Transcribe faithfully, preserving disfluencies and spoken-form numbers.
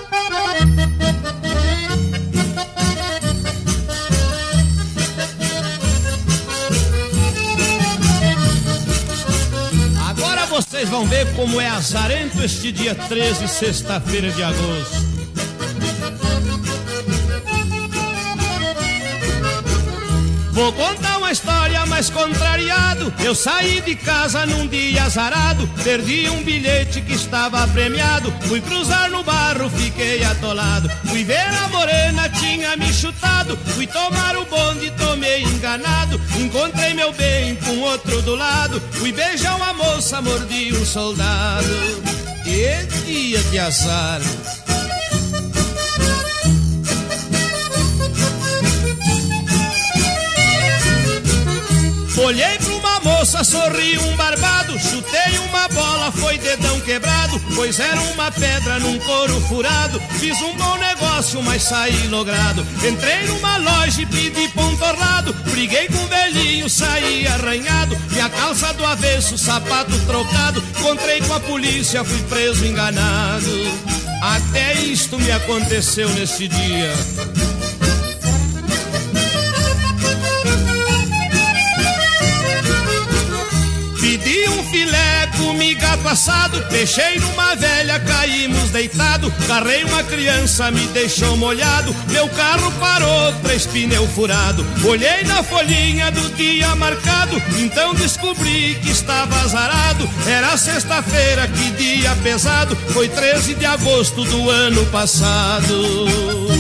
Agora vocês vão ver como é azarento este dia treze, sexta-feira de agosto. Vou contar uma história mais contrariado. Eu saí de casa num dia azarado, perdi um bilhete que estava premiado. Fui cruzar no barro, fiquei atolado. Fui ver a morena, tinha me chutado. Fui tomar o bonde, tomei enganado. Encontrei meu bem com outro do lado. Fui beijar uma moça, mordi um soldado. Que dia de azar! Olhei pra uma moça, sorri um barbado. Chutei uma bola, foi dedão quebrado. Pois era uma pedra num couro furado. Fiz um bom negócio, mas saí logrado. Entrei numa loja e pedi pão torrado. Briguei com o velhinho, saí arranhado. Minha calça do avesso, sapato trocado. Encontrei com a polícia, fui preso enganado. Até isto me aconteceu nesse dia. Pedi um filé, comi gato assado. Peixei numa velha, caímos deitado. Carrei uma criança, me deixou molhado. Meu carro parou, três pneus furado. Olhei na folhinha do dia marcado, então descobri que estava azarado. Era sexta-feira, que dia pesado. Foi treze de agosto do ano passado.